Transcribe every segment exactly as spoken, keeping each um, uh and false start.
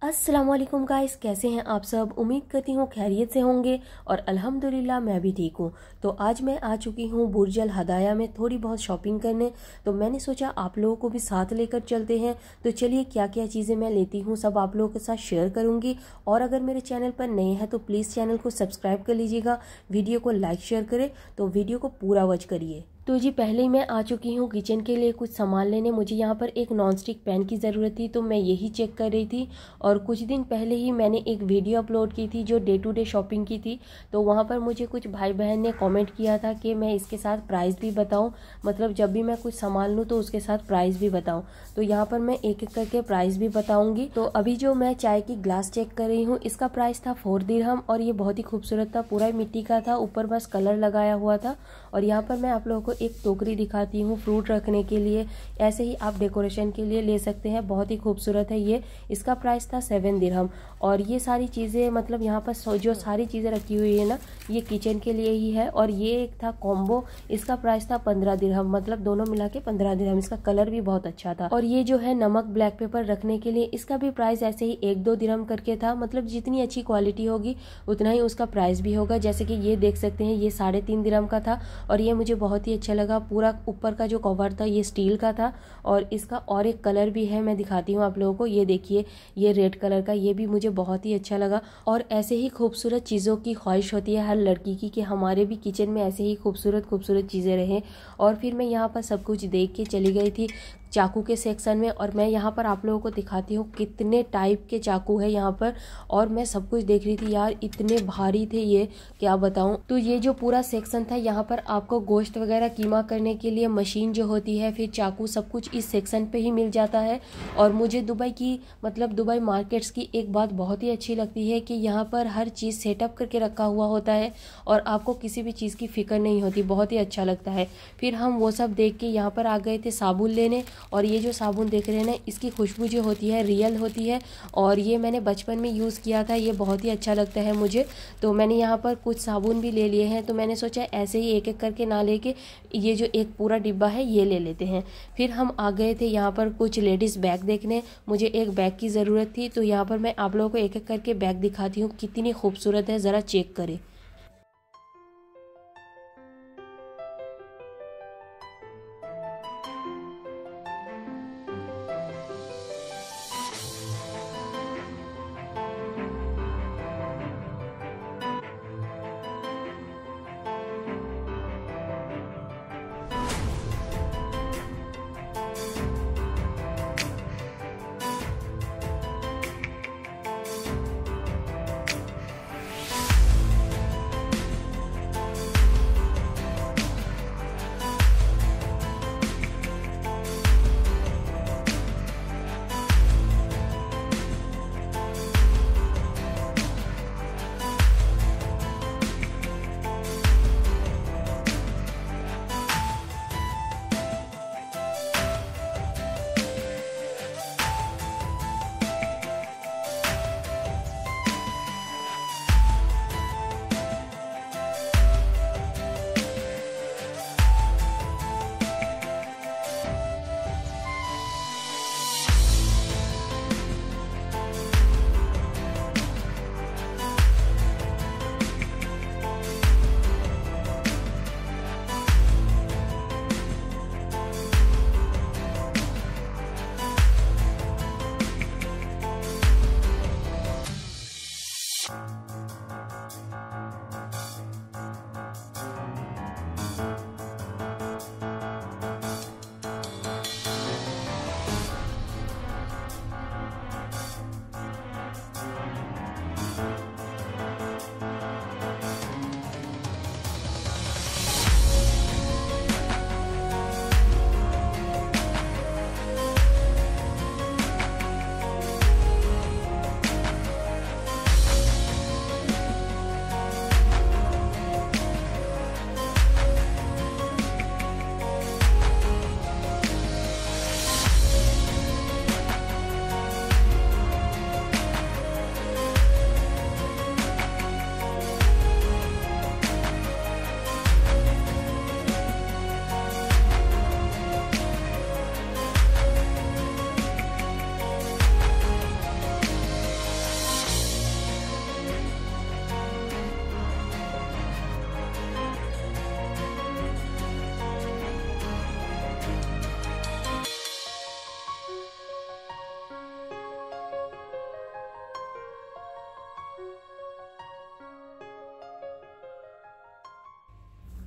अस्सलाम वालेकुम गाइस, कैसे हैं आप सब। उम्मीद करती हूँ खैरियत से होंगे और अल्हम्दुलिल्लाह मैं भी ठीक हूँ। तो आज मैं आ चुकी हूँ बुर्ज अल हदाया में थोड़ी बहुत शॉपिंग करने। तो मैंने सोचा आप लोगों को भी साथ लेकर चलते हैं। तो चलिए क्या क्या चीज़ें मैं लेती हूँ सब आप लोगों के साथ शेयर करूँगी। और अगर मेरे चैनल पर नए हैं तो प्लीज़ चैनल को सब्सक्राइब कर लीजिएगा, वीडियो को लाइक शेयर करें। तो वीडियो को पूरा वॉच करिए। तो जी पहले ही मैं आ चुकी हूँ किचन के लिए कुछ सामान लेने। मुझे यहाँ पर एक नॉन स्टिक पैन की ज़रूरत थी तो मैं यही चेक कर रही थी। और कुछ दिन पहले ही मैंने एक वीडियो अपलोड की थी जो डे टू डे शॉपिंग की थी। तो वहाँ पर मुझे कुछ भाई बहन ने कमेंट किया था कि मैं इसके साथ प्राइस भी बताऊँ, मतलब जब भी मैं कुछ सामान लूँ तो उसके साथ प्राइस भी बताऊँ। तो यहाँ पर मैं एक एक करके प्राइस भी बताऊँगी। तो अभी जो मैं चाय की ग्लास चेक कर रही हूँ इसका प्राइस था फोर दिरहम और ये बहुत ही खूबसूरत था, पूरा मिट्टी का था, ऊपर बस कलर लगाया हुआ था। और यहाँ पर मैं आप लोगों को एक टोकरी दिखाती हूँ फ्रूट रखने के लिए, ऐसे ही आप डेकोरेशन के लिए ले सकते हैं। बहुत ही खूबसूरत है ये। इसका प्राइस था सेवन दिरहम। और ये सारी चीज़ें मतलब यहाँ पर जो सारी चीज़ें रखी हुई है ना ये किचन के लिए ही है। और ये एक था कॉम्बो, इसका प्राइस था पंद्रह दिरहम, मतलब दोनों मिला के पंद्रह दिरहम। इसका कलर भी बहुत अच्छा था। और ये जो है नमक ब्लैक पेपर रखने के लिए, इसका भी प्राइस ऐसे ही एक दो दिरहम करके था। मतलब जितनी अच्छी क्वालिटी होगी उतना ही उसका प्राइस भी होगा। जैसे कि ये देख सकते हैं ये साढ़े तीन दिरहम का था और ये मुझे बहुत ही अच्छा लगा। पूरा ऊपर का जो कवर था ये स्टील का था और इसका और एक कलर भी है, मैं दिखाती हूँ आप लोगों को। ये देखिए ये रेड कलर का, ये भी मुझे बहुत ही अच्छा लगा। और ऐसे ही खूबसूरत चीज़ों की ख्वाहिश होती है हर लड़की की कि हमारे भी किचन में ऐसे ही खूबसूरत खूबसूरत चीज़ें रहें। और फिर मैं यहाँ पर सब कुछ देख के चली गई थी चाकू के सेक्शन में। और मैं यहाँ पर आप लोगों को दिखाती हूँ कितने टाइप के चाकू है यहाँ पर। और मैं सब कुछ देख रही थी यार, इतने भारी थे ये क्या बताऊँ। तो ये जो पूरा सेक्शन था यहाँ पर आपको गोश्त वगैरह कीमा करने के लिए मशीन जो होती है, फिर चाकू, सब कुछ इस सेक्शन पे ही मिल जाता है। और मुझे दुबई की मतलब दुबई मार्केट्स की एक बात बहुत ही अच्छी लगती है कि यहाँ पर हर चीज़ सेटअप करके रखा हुआ होता है और आपको किसी भी चीज़ की फिक्र नहीं होती। बहुत ही अच्छा लगता है। फिर हम वो सब देख के यहाँ पर आ गए थे साबुन लेने। और ये जो साबुन देख रहे हैं ना इसकी खुशबू जो होती है रियल होती है और ये मैंने बचपन में यूज़ किया था, ये बहुत ही अच्छा लगता है मुझे। तो मैंने यहाँ पर कुछ साबुन भी ले लिए हैं। तो मैंने सोचा ऐसे ही एक एक करके ना लेके ये जो एक पूरा डिब्बा है ये ले लेते हैं। फिर हम आ गए थे यहाँ पर कुछ लेडीज़ बैग देखने। मुझे एक बैग की ज़रूरत थी तो यहाँ पर मैं आप लोगों को एक एक करके बैग दिखाती हूँ कितनी खूबसूरत है, ज़रा चेक करें।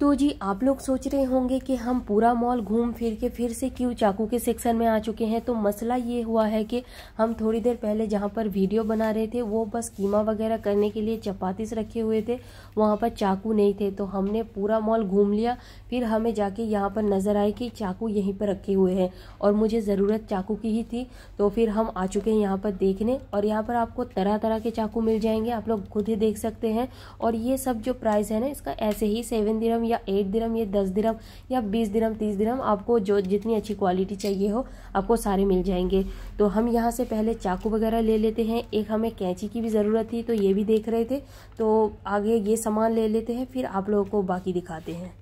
तो जी आप लोग सोच रहे होंगे कि हम पूरा मॉल घूम फिर के फिर से क्यों चाकू के सेक्शन में आ चुके हैं। तो मसला ये हुआ है कि हम थोड़ी देर पहले जहाँ पर वीडियो बना रहे थे वो बस कीमा वगैरह करने के लिए चपातीस रखे हुए थे, वहाँ पर चाकू नहीं थे। तो हमने पूरा मॉल घूम लिया, फिर हमें जाके यहाँ पर नज़र आए कि चाकू यहीं पर रखे हुए हैं और मुझे ज़रूरत चाकू की ही थी। तो फिर हम आ चुके हैं यहाँ पर देखने, और यहाँ पर आपको तरह तरह के चाकू मिल जाएंगे, आप लोग खुद ही देख सकते हैं। और ये सब जो प्राइस है ना इसका ऐसे ही सेवन दिरम या एट दिरम या दस दिरम या बीस दिरम तीस दिरम, आपको जो जितनी अच्छी क्वालिटी चाहिए हो आपको सारे मिल जाएंगे। तो हम यहाँ से पहले चाकू वगैरह ले लेते हैं। एक हमें कैंची की भी ज़रूरत थी तो ये भी देख रहे थे, तो आगे ये सामान ले लेते हैं, फिर आप लोगों को बाकी दिखाते हैं।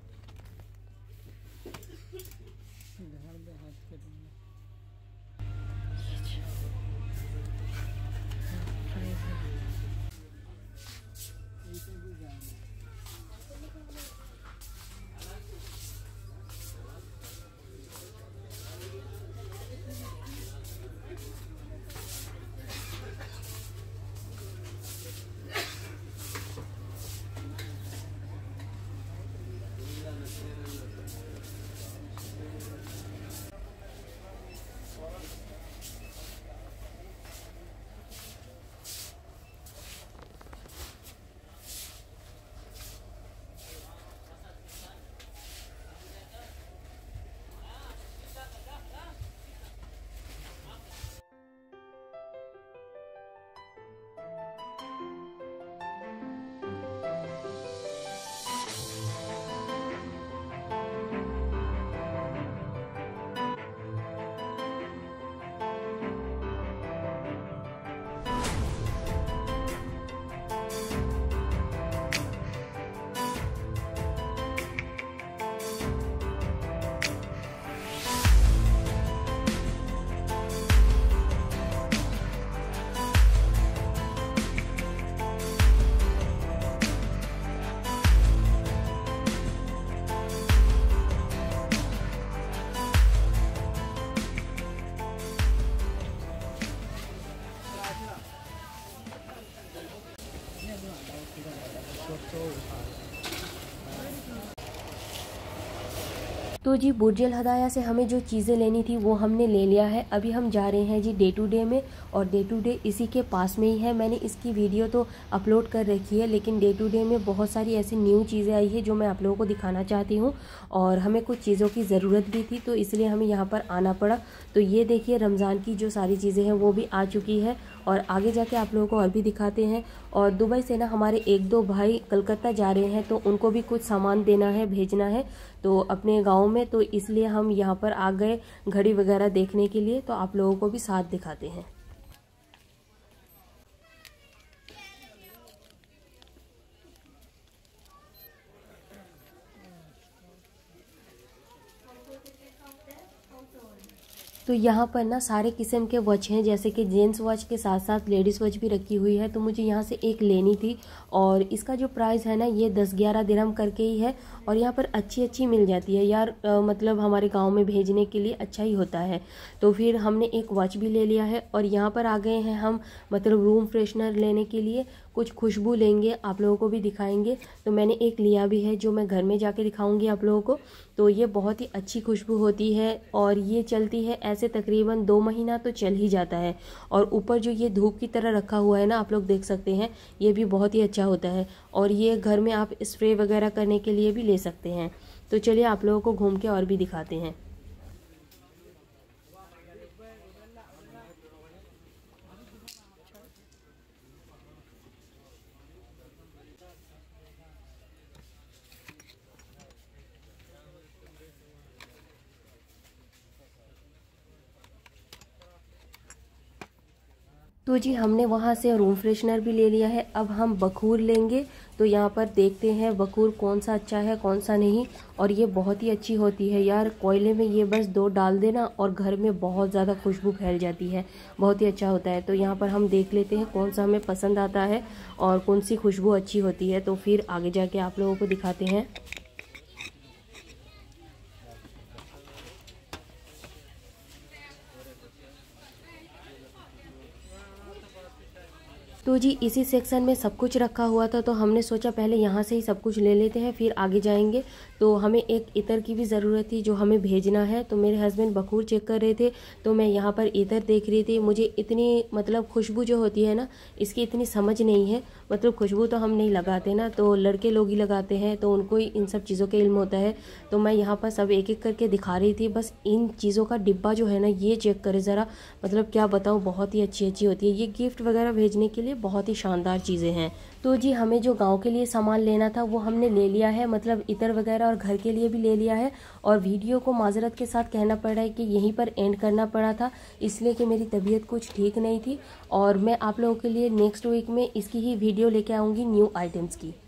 तो जी बुर्ज अल हदाया से हमें जो चीज़ें लेनी थी वो हमने ले लिया है। अभी हम जा रहे हैं जी डे टू डे में, और डे टू डे इसी के पास में ही है। मैंने इसकी वीडियो तो अपलोड कर रखी है, लेकिन डे टू डे में बहुत सारी ऐसी न्यू चीज़ें आई है जो मैं आप लोगों को दिखाना चाहती हूँ, और हमें कुछ चीज़ों की ज़रूरत भी थी तो इसलिए हमें यहाँ पर आना पड़ा। तो ये देखिए रमज़ान की जो सारी चीज़ें हैं वो भी आ चुकी है, और आगे जाके आप लोगों को और भी दिखाते हैं। और दुबई से ना हमारे एक दो भाई कलकत्ता जा रहे हैं तो उनको भी कुछ सामान देना है, भेजना है तो अपने गांव में, तो इसलिए हम यहाँ पर आ गए घड़ी वगैरह देखने के लिए। तो आप लोगों को भी साथ दिखाते हैं। तो यहाँ पर ना सारे किस्म के वॉच हैं, जैसे कि जेंट्स वॉच के साथ साथ लेडीज़ वॉच भी रखी हुई है। तो मुझे यहाँ से एक लेनी थी, और इसका जो प्राइस है ना ये दस ग्यारह दिरहम करके ही है, और यहाँ पर अच्छी अच्छी मिल जाती है यार, आ, मतलब हमारे गांव में भेजने के लिए अच्छा ही होता है। तो फिर हमने एक वॉच भी ले लिया है, और यहाँ पर आ गए हैं हम मतलब रूम फ्रेशनर लेने के लिए। कुछ खुशबू लेंगे, आप लोगों को भी दिखाएंगे। तो मैंने एक लिया भी है जो मैं घर में जाके दिखाऊंगी आप लोगों को। तो ये बहुत ही अच्छी खुशबू होती है, और ये चलती है ऐसे तकरीबन दो महीना तो चल ही जाता है। और ऊपर जो ये धूप की तरह रखा हुआ है ना आप लोग देख सकते हैं, ये भी बहुत ही अच्छा होता है, और ये घर में आप स्प्रे वगैरह करने के लिए भी ले सकते हैं। तो चलिए आप लोगों को घूम के और भी दिखाते हैं। तो जी हमने वहाँ से रूम फ्रेशनर भी ले लिया है। अब हम बखूर लेंगे, तो यहाँ पर देखते हैं बखूर कौन सा अच्छा है कौन सा नहीं। और ये बहुत ही अच्छी होती है यार, कोयले में ये बस दो डाल देना और घर में बहुत ज़्यादा खुशबू फैल जाती है, बहुत ही अच्छा होता है। तो यहाँ पर हम देख लेते हैं कौन सा हमें पसंद आता है और कौन सी खुशबू अच्छी होती है, तो फिर आगे जाके आप लोगों को दिखाते हैं। तो जी इसी सेक्शन में सब कुछ रखा हुआ था, तो हमने सोचा पहले यहाँ से ही सब कुछ ले लेते हैं, फिर आगे जाएंगे। तो हमें एक इत्र की भी ज़रूरत थी जो हमें भेजना है। तो मेरे हस्बैंड बखूर चेक कर रहे थे, तो मैं यहाँ पर इत्र देख रही थी। मुझे इतनी मतलब खुशबू जो होती है ना, इसकी इतनी समझ नहीं है। मतलब खुशबू तो हम नहीं लगाते ना, तो लड़के लोग ही लगाते हैं, तो उनको ही इन सब चीज़ों का इल्म होता है। तो मैं यहाँ पर सब एक एक करके दिखा रही थी। बस इन चीज़ों का डिब्बा जो है ना, ये चेक करें ज़रा, मतलब क्या बताऊँ, बहुत ही अच्छी अच्छी होती है। ये गिफ्ट वगैरह भेजने के लिए बहुत ही शानदार चीज़ें हैं। तो जी हमें जो गांव के लिए सामान लेना था वो हमने ले लिया है, मतलब इत्र वगैरह, और घर के लिए भी ले लिया है। और वीडियो को माजरत के साथ कहना पड़ रहा है कि यहीं पर एंड करना पड़ा था, इसलिए कि मेरी तबीयत कुछ ठीक नहीं थी। और मैं आप लोगों के लिए नेक्स्ट वीक में इसकी ही वीडियो लेके आऊँगी न्यू आइटम्स की।